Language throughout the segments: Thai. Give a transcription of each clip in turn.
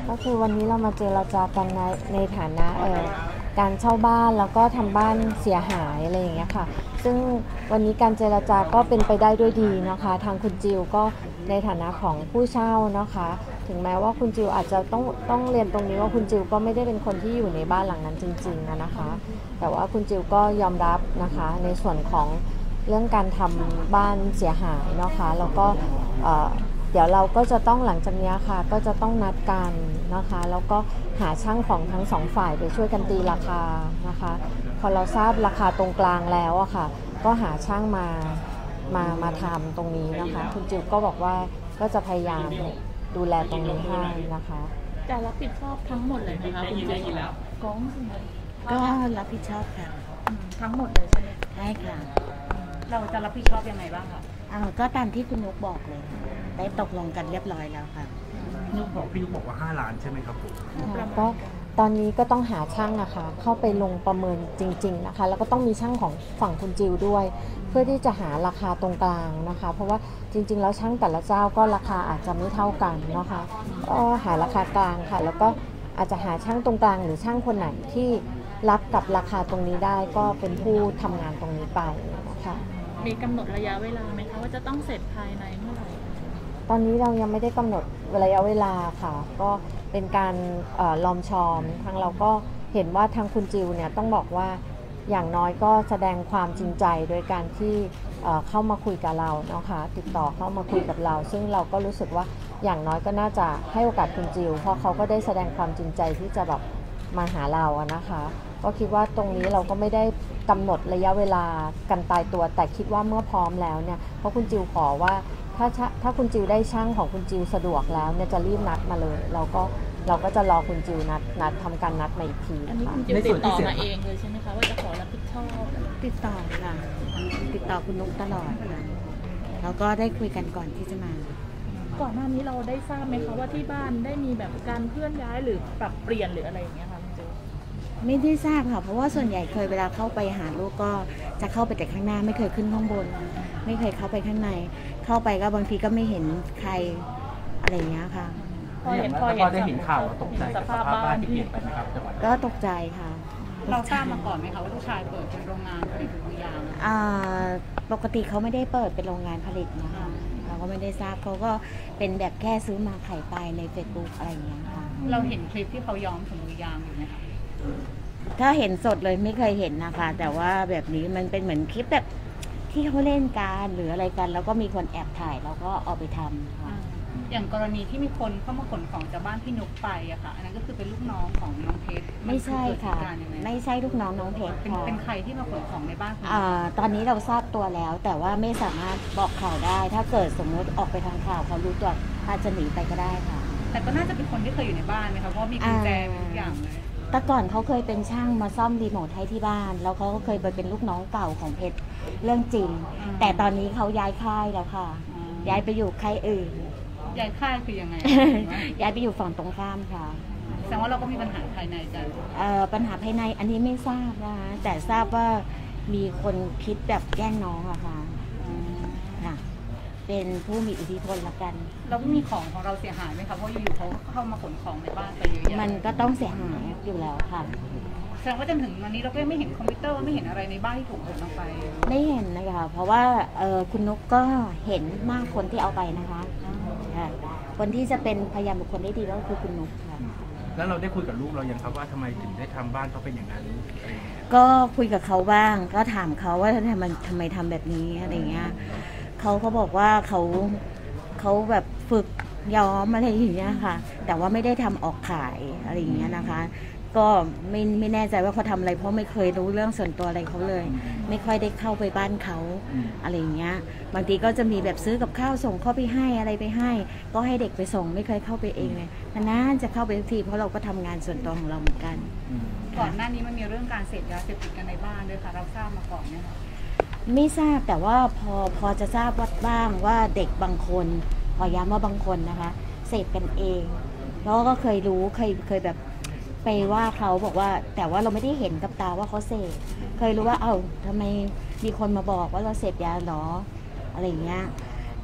ก็คือวันนี้เรามาเจรจากันในฐานะการเช่าบ้านแล้วก็ทำบ้านเสียหายอะไรอย่างเงี้ยค่ะซึ่งวันนี้การเจรจาก็เป็นไปได้ด้วยดีนะคะทางคุณจิวก็ในฐานะของผู้เช่านะคะถึงแม้ว่าคุณจิวอาจจะต้องเรียนตรงนี้ว่าคุณจิวก็ไม่ได้เป็นคนที่อยู่ในบ้านหลังนั้นจริงๆนะคะแต่ว่าคุณจิวก็ยอมรับนะคะในส่วนของเรื่องการทำบ้านเสียหายนะคะแล้วก็เดี๋ยวเราก็จะต้องหลังจากนี้ค่ะก็จะต้องนัดกันนะคะแล้วก็หาช่างของทั้งสองฝ่ายไปช่วยกันตีราคานะคะพอเราทราบราคาตรงกลางแล้วอะค่ะก็หาช่างมาทำตรงนี้นะคะคุณจิวก็บอกว่าก็จะพยายามดูแลตรงนี้ให้นะคะจะรับผิดชอบทั้งหมดเลยนะคะคุณจิวก้องก็รับผิดชอบค่ะทั้งหมดเลยใช่ไหมใช่ค่ะเราจะรับผิดชอบยังไงบ้างคะก็ตามที่คุณนุกบอกเลยได้ตกลงกันเรียบร้อยแล้วค่ะพี่นุกบอกว่า5 ล้านใช่ไหมครับผมก็ตอนนี้ก็ต้องหาช่างนะคะเข้าไปลงประเมินจริงๆนะคะแล้วก็ต้องมีช่างของฝั่งคุณจิวด้วยเพื่อที่จะหาราคาตรงกลางนะคะเพราะว่าจริงๆแล้วช่างแต่ละเจ้าก็ราคาอาจจะไม่เท่ากันนะคะก็หาราคากลางค่ะแล้วก็อาจจะหาช่างตรงกลางหรือช่างคนไหนที่รับกับราคาตรงนี้ได้ก็เป็นผู้ทำงานตรงนี้ไปนะคะมีกำหนดระยะเวลาไหมคะว่าจะต้องเสร็จภายในเมื่อไหร่ตอนนี้เรายังไม่ได้กำหนดระยะเวลาค่ะก็เป็นการลอมชอมทางเราก็เห็นว่าทางคุณจิวเนี่ยต้องบอกว่าอย่างน้อยก็แสดงความจริงใจโดยการที่เข้ามาคุยกับเรานะคะติดต่อเข้ามาคุยกับเราซึ่งเราก็รู้สึกว่าอย่างน้อยก็น่าจะให้โอกาสคุณจิวเพราะเขาก็ได้แสดงความจริงใจที่จะแบบมาหาเราอะนะคะก็คิดว่าตรงนี้เราก็ไม่ได้กำหนดระยะเวลากันตายตัวแต่คิดว่าเมื่อพร้อมแล้วเนี่ยเพราะคุณจิวขอว่าถ้าคุณจิวได้ช่างของคุณจิวสะดวกแล้วเนี่ยจะรีบนัดมาเลยเราก็จะรอคุณจิวนัดทำการนัดมาอีกทีอันนี้คุณจิวติดต่อมาเองเลยใช่ไหมคะว่าจะขอรับผิดชอบติดต่อค่ะติดต่อคุณนุกตลอดค่ะแล้วก็ได้คุยกันก่อนที่จะมาก่อนหน้านี้เราได้ทราบไหมคะว่าที่บ้านได้มีแบบการเคลื่อนย้ายหรือปรับเปลี่ยนหรืออะไรอย่างเงี้ยค่ะคุณจิวไม่ได้ทราบค่ะเพราะว่าส่วนใหญ่เคยเวลาเข้าไปหาลูกก็จะเข้าไปแต่ข้างหน้าไม่เคยขึ้นข้างบนไม่เคยเข้าไปข้างในเข้าไปก็บางทีก็ไม่เห็นใครอะไรอย่างเงี้ยค่ะพอได้เห็นข่าวตกใจกับสภาพบ้านที่เปลี่ยนไปไหมครับก็ตกใจค่ะเราทราบมาก่อนไหมคะว่าลูกชายเปิดเป็นโรงงานผลิตถุงยางปกติเขาไม่ได้เปิดเป็นโรงงานผลิตนะคะเราก็ไม่ได้ทราบเขาก็เป็นแบบแค่ซื้อมาขายไปใน Facebook อะไรอย่างเงี้ยค่ะเราเห็นคลิปที่เขาย้อมถุงยางอยู่ไหมคะถ้าเห็นสดเลยไม่เคยเห็นนะคะแต่ว่าแบบนี้มันเป็นเหมือนคลิปแบบที่เขาเล่นกันหรืออะไรกันแล้วก็มีคนแอบถ่ายแล้วก็เอาไปทำค่ะอย่างกรณีที่มีคนเข้ามาขนของจากบ้านพี่นุกไปอะค่ะอันนั้นก็คือเป็นลูกน้องของน้องเพชรไม่ใช่ค่ะไม่ใช่ลูกน้องน้องเพชรค่ะเป็นใครที่มาขนของในบ้านตอนนี้เราทราบตัวแล้วแต่ว่าไม่สามารถบอกข่าวได้ถ้าเกิดสมมติออกไปทางข่าวเขารู้ตัวอาจจะหนีไปก็ได้ค่ะแต่ก็น่าจะเป็นคนที่เคยอยู่ในบ้านไหมคะเพราะมีกุญแจทุกอย่างเลยแต่ก่อนเขาเคยเป็นช่างมาซ่อมรีโมทให้ที่บ้านแล้วเขาก็เคยไปเป็นลูกน้องเก่าของเพชรเรื่องจริงแต่ตอนนี้เขาย้ายค่ายแล้วค่ะย้ายไปอยู่ค่ายอื่นย้ายค่ายคือยังไงย้ายไปอยู่ฝั่งตรงข้ามค่ะแสดงว่าเราก็มีปัญหาภายในกันปัญหาภายในอันนี้ไม่ทราบนะคะแต่ทราบว่ามีคนคิดแบบแกล้งน้องอะค่ะค่ะเป็นผู้มีอิทธิพลละกันแล้วมีของเราเสียหายไหมคะเพราะอยู่ๆเขาเข้ามาขนของในบ้านไปเยอะแยะมันก็ต้องเสียหายอยู่แล้วค่ะแสดงว่าจนถึงวันนี้เราก็ไม่เห็นคอมพิวเตอร์ไม่เห็นอะไรในบ้านที่ถูกขนออกไปไม่เห็นนะคะเพราะว่าคุณนุกก็เห็นมากคนที่เอาไปนะคะคนที่จะเป็นพยานบุคคลได้ดีก็คือคุณนุกค่ะแล้วเราได้คุยกับลูกเรายังครับว่าทำไมถึงได้ทำบ้านเขาเป็นอย่างนั้นก็คุยกับเขาบ้างก็ถามเขาว่าทำไมทำแบบนี้อะไรเงี้ยเขาบอกว่าเขาแบบฝึกย้อมอะไรอย่างเงี้ยค่ะแต่ว่าไม่ได้ทำออกขายอะไรอย่างเงี้ยนะคะก็ไม่แน่ใจว่าเขาทำอะไรเพราะไม่เคยรู้เรื่องส่วนตัวอะไรเขาเลยไม่ค่อยได้เข้าไปบ้านเขาอะไรอย่างเงี้ยบางทีก็จะมีแบบซื้อกับข้าวส่งเข้าไปให้อะไรไปให้ก็ให้เด็กไปส่งไม่เคยเข้าไปเองเลยนานๆจะเข้าไปทุกทีเพราะเราก็ทำงานส่วนตัวของเราเหมือนกันก่อนหน้านี้มันมีเรื่องการเสพยาเสพติดกันในบ้านด้วยค่ะเราทราบมาก่อนไหมคะไม่ทราบแต่ว่าพอจะทราบว่าบ้างว่าเด็กบางคนขอย้ำว่าบางคนนะคะเสพกันเองแล้วก็เคยรู้เคยแบบไปว่าเขาบอกว่าแต่ว่าเราไม่ได้เห็นกับตาว่าเขาเสพเคยรู้ว่าทำไมมีคนมาบอกว่าเราเสพยาหรออะไรอย่างเงี้ย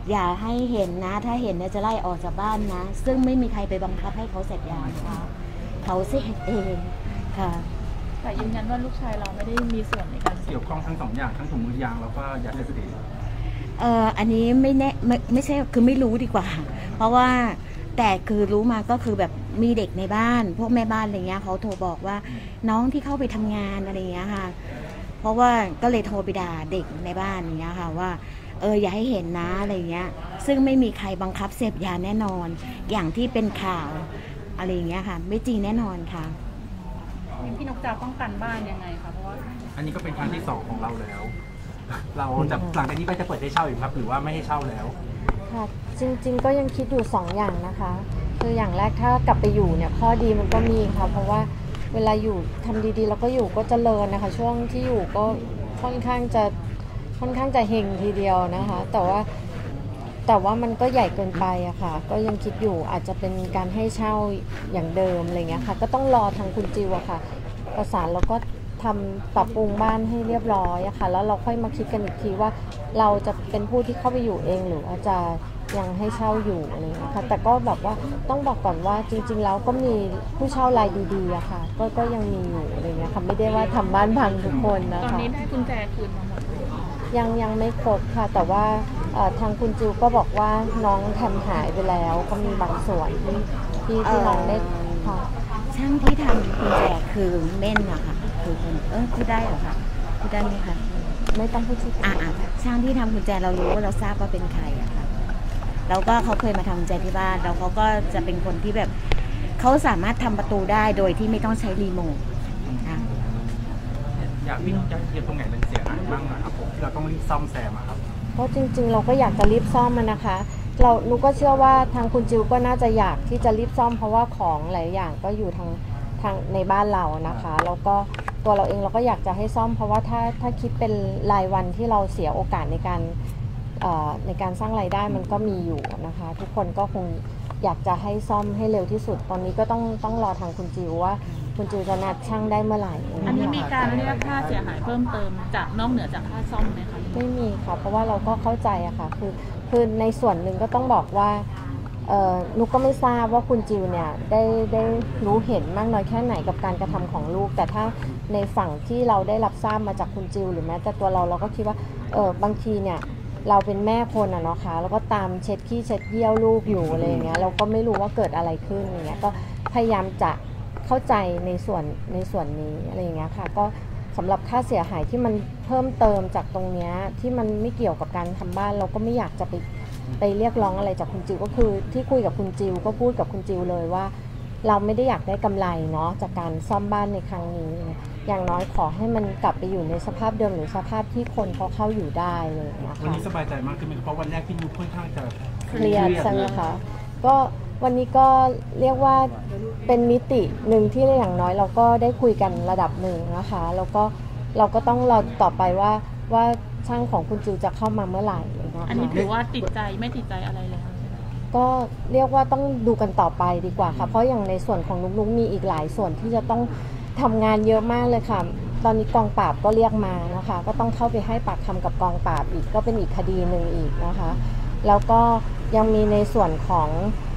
อย่าให้เห็นนะ ถ้าเห็นเนี่ยจะไล่ออกจากบ้านนะ ซึ่งไม่มีใครไปบังคับให้เขาเสพยานะคะเขาเสพเองค่ะแต่ยืนยันว่าลูกชายเราไม่ได้มีส่วนในการเสพเกี่ยวข้องทั้งสองอย่างทั้งถุงมือยางแล้วก็ยาเสพติดอันนี้ไม่แน่ไม่ใช่คือไม่รู้ดีกว่า เพราะว่าแต่คือรู้มาก็คือแบบมีเด็กในบ้านพวกแม่บ้านอะไรเงี้ยเขาโทรบอกว่าน้องที่เข้าไปทำงานอะไรเงี้ยค่ะเพราะว่าก็เลยโทรไปด่าเด็กในบ้านอย่างเงี้ยค่ะว่าอย่าให้เห็นนะอะไรเงี้ยซึ่งไม่มีใครบังคับเสพยาแน่นอนอย่างที่เป็นข่าวอะไรเงี้ยค่ะไม่จริงแน่นอนค่ะพี่นกจะป้องกันบ้านยังไงคะเพราะว่าอันนี้ก็เป็นครั้งที่2ของเราแล้ว เราจะหลังจากนี้ไปจะเปิดให้เช่าอีกครับหรือว่าไม่ให้เช่าแล้วค่ะจริงๆก็ยังคิดอยู่2อย่างนะคะคืออย่างแรกถ้ากลับไปอยู่เนี่ยข้อดีมันก็มีค่ะเพราะว่าเวลาอยู่ทำดีๆแล้วก็อยู่ก็เจริญนะคะช่วงที่อยู่ก็ค่อนข้างจะเฮงทีเดียวนะคะแต่ว่ามันก็ใหญ่เกินไปอะค่ะก็ยังคิดอยู่อาจจะเป็นการให้เช่าอย่างเดิมอะไรเงี้ยค่ะก็ต้องรอทางคุณจิวอะค่ะประสานแล้วก็ทำปรับปรุงบ้านให้เรียบร้อยอะค่ะแล้วเราค่อยมาคิดกันอีกทีว่าเราจะเป็นผู้ที่เข้าไปอยู่เองหรือว่าจะยังให้เช่าอยู่อะไรอย่างเงี้ยค่ะแต่ก็แบบว่าต้องบอกก่อนว่าจริงๆแล้วก็มีผู้เช่ารายดีๆอะค่ะก็ยังมีอยู่อะไรเงี้ยค่ะไม่ได้ว่าทำบ้านพังทุกคนนะตอนคะนี้ได้กุญแจคืนมาหมดเลยยังไม่ครบค่ะแต่ว่าทางคุณจิวก็บอกว่าน้องแทมหายไปแล้วก็มีบางส่วนที่น้องได้ค่ะช่างที่ทำกุญแจคือเม่นอะค่ะคือคนพูดได้เหรอคะพูดได้ไหมคะไม่ต้องพูดชื่อช่างที่ทำกุญแจเรารู้ว่าเราทราบว่าเป็นใครอะค่ะแล้วก็เขาเคยมาทำกุญแจที่บ้านแล้วเขาก็จะเป็นคนที่แบบเขาสามารถทำประตูได้โดยที่ไม่ต้องใช้รีโมทค่ะอยากพี่นุ๊กจะเก็บตรงไหนเป็นเสียหายบ้างนะครับผมที่เราต้องรีบซ่อมแซมอะครับเพราะจริงๆเราก็อยากจะรีบซ่อมมันนะคะนุก็เชื่อว่าทางคุณจิวก็น่าจะอยากที่จะรีบซ่อมเพราะว่าของหลายอย่างก็อยู่ทางในบ้านเรานะคะแล้วก็ตัวเราเองเราก็อยากจะให้ซ่อมเพราะว่าถ้าคิดเป็นรายวันที่เราเสียโอกาสในการสร้างรายได้มันก็มีอยู่นะคะทุกคนก็คงอยากจะให้ซ่อมให้เร็วที่สุดตอนนี้ก็ต้องรอทางคุณจิวว่าคุณจิวจะนัดช่างได้เมื่อไหร่อันนี้มีการเรียกค่าเสียหายเพิ่มเติมจากนอกเหนือจากค่าซ่อมไหมคะไม่มีค่ะเพราะว่าเราก็เข้าใจอะค่ะคือในส่วนหนึ่งก็ต้องบอกว่านุกก็ไม่ทราบว่าคุณจิวเนี่ยได้รู้เห็นมากน้อยแค่ไหนกับการกระทำของลูกแต่ถ้าในฝั่งที่เราได้รับทราบมาจากคุณจิวหรือแม้แต่ตัวเราก็คิดว่าบางทีเนี่ยเราเป็นแม่คนอะเนาะค่ะแล้วก็ตามเช็ดขี้เช็ดเยี่ยวลูกอยู่อะไรอย่างเงี้ยเราก็ไม่รู้ว่าเกิดอะไรขึ้นอย่างเงี้ยก็พยายามจะเข้าใจในส่วนนี้อะไรอย่างเงี้ยค่ะก็สำหรับค่าเสียหายที่มันเพิ่มเติมจากตรงเนี้ยที่มันไม่เกี่ยวกับการทำบ้านเราก็ไม่อยากจะไปเรียกร้องอะไรจากคุณจิวก็คือที่คุยกับคุณจิวก็พูดกับคุณจิวเลยว่าเราไม่ได้อยากได้กำไรเนาะจากการซ่อมบ้านในครั้งนี้อย่างน้อยขอให้มันกลับไปอยู่ในสภาพเดิมหรือสภาพที่คนเขาเข้าอยู่ได้เลยนะคะวันนี้สบายใจมากขึ้นไหมเพราะวันแรกพี่นุ๊กค่อนข้างจะเครียดใช่ไหมคะก็วันนี้ก็เรียกว่าเป็นมิติหนึ่งที่อย่างน้อยเราก็ได้คุยกันระดับหนึ่งนะคะแล้วก็เราก็ต้องรอต่อไปว่าช่างของคุณจิวจะเข้ามาเมื่อไหร่นะคะอันนี้ถือว่าติดใจไม่ติดใจอะไรแล้วก็เรียกว่าต้องดูกันต่อไปดีกว่าค่ะเพราะอย่างในส่วนของนุ๊กมีอีกหลายส่วนที่จะต้องทำงานเยอะมากเลยค่ะตอนนี้กองปราบก็เรียกมานะคะก็ต้องเข้าไปให้ปากคำกับกองปราบอีกก็เป็นอีกคดีหนึ่งอีกนะคะแล้วก็ยังมีในส่วนของ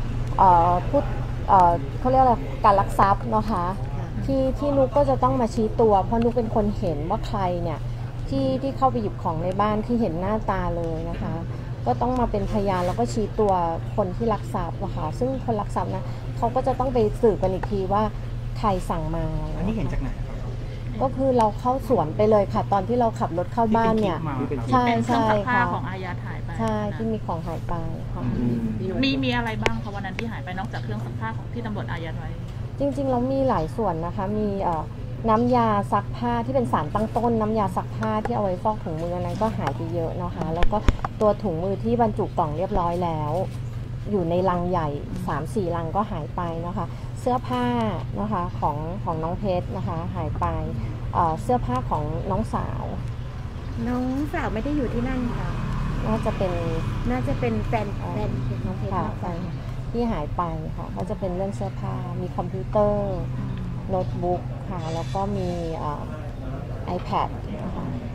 เขาเรียกอะไรการลักทรัพย์นะคะที่นุ๊กก็จะต้องมาชี้ตัวเพราะนุ๊กเป็นคนเห็นว่าใครเนี่ยที่เข้าไปหยิบของในบ้านที่เห็นหน้าตาเลยนะคะก็ต้องมาเป็นพยานแล้วก็ชี้ตัวคนที่ลักทรัพย์นะคะซึ่งคนลักทรัพย์นะเขาก็จะต้องไปสืบกันอีกทีว่าใครสั่งมาอันนี้เห็นจากไหนครับก็คือเราเข้าสวนไปเลยค่ะตอนที่เราขับรถเข้าบ้านเนี่ย ใช่เป็นเครื่องใช่ซักผ้าค่ะของอาญาหายไปใช่ที่มีของหายไปค่ะมีอะไรบ้างคะวันนั้นที่หายไปนอกจากเครื่องซักผ้าของที่ตำรวจอายัดไว้จริงๆเรามีหลายส่วนนะคะมีน้ำยาซักผ้าที่เป็นสารตั้งต้นน้ำยาซักผ้าที่เอาไว้ฟอกถุงมืออันนั้นก็หายไปเยอะนะคะแล้วก็ตัวถุงมือที่บรรจุกล่องเรียบร้อยแล้วอยู่ในลังใหญ่ 3-4 ลังก็หายไปนะคะเสื้อผ้านะคะของน้องเพชรนะคะหายไปเสื้อผ้าของน้องสาวน้องสาวไม่ได้อยู่ที่นั่นค่ะน่าจะเป็นแฟนน้องเพชรค่ะมากกแฟว่านที่หายไปค่ะก็จะเป็นเรื่องเสื้อผ้ามีคอมพิวเตอร์โน้ตบุ๊กค่ะแล้วก็มีiPad นะคะ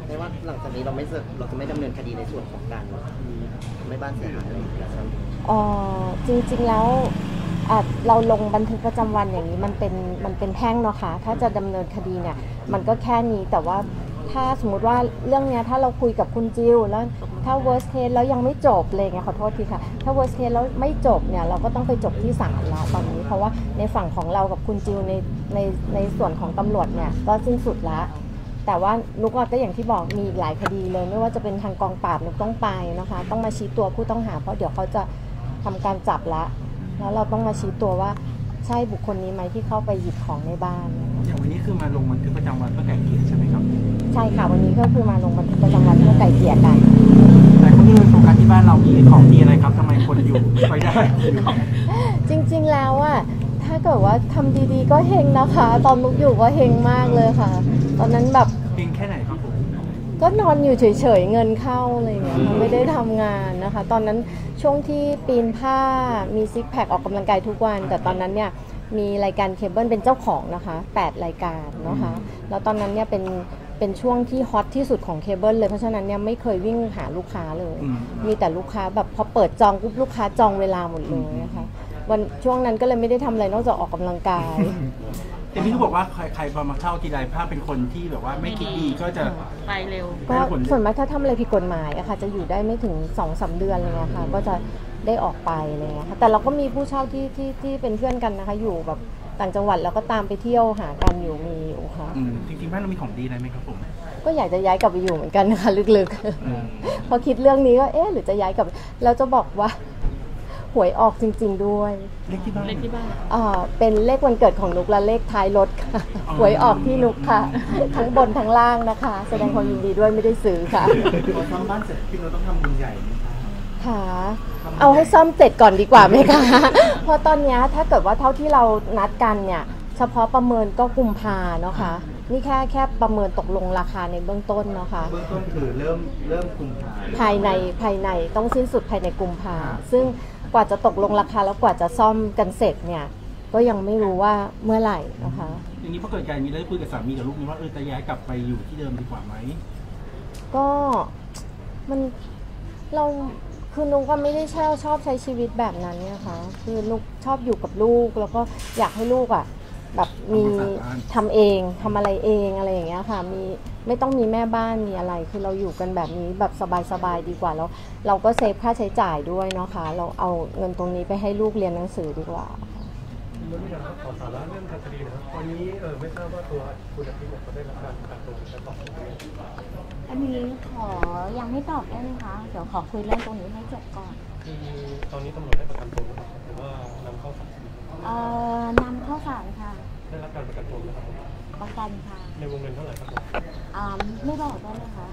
ไม่ว่าหลังจากนี้เราจะไม่ดำเนินคดีในส่วนของการทำให้บ้านเสียหายอะไรอย่างเงี้ยครับจริงๆแล้วเราลงบันทึกประจำวันอย่างนี้มันเป็นแพ่งเนาะค่ะถ้าจะดำเนินคดีเนี่ยมันก็แค่นี้แต่ว่าถ้าสมมุติว่าเรื่องเนี้ยถ้าเราคุยกับคุณจิวแล้วถ้า worst case แล้วยังไม่จบเลยไงขอโทษทีค่ะถ้า worst case แล้วไม่จบเนี่ยเราก็ต้องไปจบที่ศาลละตอนนี้เพราะว่าในฝั่งของเรากับคุณจิวในส่วนของตำรวจเนี่ยก็สิ้นสุดละแต่ว่านุกก็อย่างที่บอกมีหลายคดีเลยไม่ว่าจะเป็นทางกองปราบนุกต้องไปนะคะต้องมาชี้ตัวผู้ต้องหาเพราะเดี๋ยวเขาจะทำการจับละแล้วเราต้องมาชี้ตัวว่าใช่บุคคลนี้ไหมที่เข้าไปหยิบของในบ้านอย่างวันนี้คือมาลงบันทึกประจำวันเพื่อไกล่เกลี่ยใช่ไหมครับใช่ค่ะวันนี้ก็คือมาลงบันทึกประจำวันเพื่อไกล่เกลี่ยกันแต่คนที่โฟกัสที่บ้านเรามีของดีอะไรครับทำไมคนอยู่ไปได้จริงๆแล้วอะถ้าเกิดว่าทำดีๆก็เฮงนะคะ ตอนนุกอยู่ก็เฮงมากเลยค่ะ ตอนนั้นแบบเพียงแค่ไหนครับผมก็นอนอยู่เฉยๆเงินเข้าอะไรอย่างเงี้ยไม่ได้ทำงานนะคะ ตอนนั้นช่วงที่ปีนผ้ามีซิกแพคออกกำลังกายทุกวันแต่ตอนนั้นเนี่ยมีรายการเคเบิลเป็นเจ้าของนะคะ8รายการนะคะแล้วตอนนั้นเนี่ยเป็นช่วงที่ฮอตที่สุดของเคเบิลเลยเพราะฉะนั้นเนี่ยไม่เคยวิ่งหาลูกค้าเลยมีแต่ลูกค้าแบบพอเปิดจองปุ๊บลูกค้าจองเวลาหมดเลยนะคะวันช่วงนั้นก็เลยไม่ได้ทำอะไรนอกจากออกกำลังกายแต่พี่ก็บอกว่าใครพอมาเช่าทีไรถ้าเป็นคนที่แบบว่าไม่คิดดีก็จะไปเร็วก็ส่วนมากถ้าทำอะไรผิดกฎหมายอะค่ะจะอยู่ได้ไม่ถึง 2-3 เดือนอะไรเงี้ยค่ะก็จะได้ออกไปอะไรเงี้ยค่ะแต่เราก็มีผู้เช่าที่เป็นเพื่อนกันนะคะอยู่แบบต่างจังหวัดแล้วก็ตามไปเที่ยวหากันอยู่มีอยู่ค่ะจริงๆบ้านเรามีของดีอะไรไหมครับผมก็อยากจะย้ายกลับไปอยู่เหมือนกันนะคะลึกๆพอคิดเรื่องนี้ก็หรือจะย้ายกลับแล้วจะบอกว่าหวยออกจริงๆด้วยเลขที่บ้านเลขที่บ้านเป็นเลขวันเกิดของนุกและเลขท้ายรถค่ะหวยออกที่นุกค่ะทั้งบนทั้งล่างนะคะแสดงความยินดีด้วยไม่ได้ซื้อค่ะพอทำบ้านเสร็จพี่เราต้องทำบุญใหญ่ไหมคะค่ะเอาให้ซ่อมเสร็จก่อนดีกว่าไหมคะ เพราะตอนนี้ถ้าเกิดว่าเท่าที่เรานัดกันเนี่ยเฉพาะประเมินก็กุมภาเนาะค่ะนี่แค่ประเมินตกลงราคาในเบื้องต้นเนาะค่ะเบื้องต้นคือเริ่มกุมภาภายในต้องสิ้นสุดภายในกุมภาซึ่งกว่าจะตกลงราคาแล้วกว่าจะซ่อมกันเสร็จเนี่ยก็ยังไม่รู้ว่าเมื่อไหร่นะคะอย่างนี้พอเกิดการมีได้คุยกับสามีกับลูกนี้ว่าจะย้ายกลับไปอยู่ที่เดิมดีกว่าไหมก็มันเราคือนุกก็ไม่ได้ชอบใช้ชีวิตแบบนั้นเนี่ยค่ะคือนุกชอบอยู่กับลูกแล้วก็อยากให้ลูกอ่ะแบบมีทำเองทำอะไรเองอะไรอย่างเงี้ยค่ะมีไม่ต้องมีแม่บ้านมีอะไรคือเราอยู่กันแบบนี้แบบสบายๆดีกว่าแล้วเราก็เซฟค่าใช้จ่ายด้วยเนาะค่ะเราเอาเงินตรงนี้ไปให้ลูกเรียนหนังสือดีกว่าแล้วมีการขอสาระเรื่องทางคดีนะครับตอนนี้ไม่ทราบว่าตัวคุณอาทิตย์เขาได้รับการประกันตัวและตอบไหมอันนี้ขอยังไม่ตอบได้ไหมคะเดี๋ยวขอคุยเรื่องตรงนี้ให้จบก่อนคือตอนนี้ตำรวจได้ประกันตัวไหมครับหรือว่านำเข้าศาลนำเข้าศาลค่ะได้รับการประกันตัวไหมครับผมประกันค่ะในวงเงินเท่าไหร่ครับผมไม่บอกได้ไหมคะ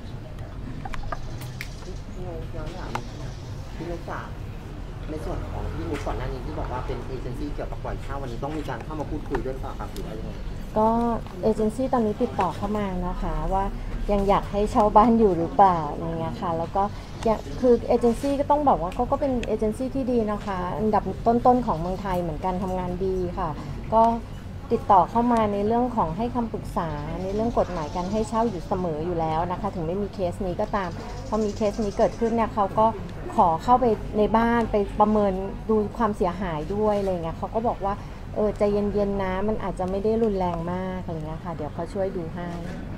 ย้อนหลังพี่นุกจ๋าในส่วนของพี่นุกก่อนหน้านี้ที่บอกว่าเป็นเอเจนซี่เกี่ยวกับปล่อยเช่าวันนี้ต้องมีการเข้ามาพูดคุยด้วยหรือเปล่าครับหรือว่ายังไงก็เอเจนซี่ตอนนี้ติดต่อเข้ามานะคะว่ายังอยากให้เช่าบ้านอยู่หรือเปล่าอย่างเงี้ยค่ะแล้วก็คือเอเจนซี่ก็ต้องบอกว่าเขาก็เป็นเอเจนซี่ที่ดีนะคะอันดับต้นๆของเมืองไทยเหมือนกันทำงานดีค่ะก็ติดต่อเข้ามาในเรื่องของให้คำปรึกษาในเรื่องกฎหมายการให้เช่าอยู่เสมออยู่แล้วนะคะถึงไม่มีเคสนี้ก็ตามพอมีเคสนี้เกิดขึ้นเนี่ยเขาก็ขอเข้าไปในบ้านไปประเมินดูความเสียหายด้วยอะไรเงี้ยเขาก็บอกว่าใจเย็นๆนะมันอาจจะไม่ได้รุนแรงมากอะไรเงี้ยค่ะเดี๋ยวเขาช่วยดูให้